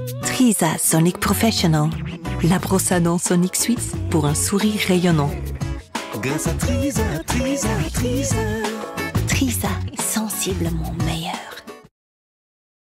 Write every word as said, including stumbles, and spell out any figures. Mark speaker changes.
Speaker 1: Trisa Sonic Professional, la brosse à dents Sonic Suisse pour un sourire rayonnant.
Speaker 2: Grâce à Trisa, Trisa, Trisa.
Speaker 1: Trisa, sensiblement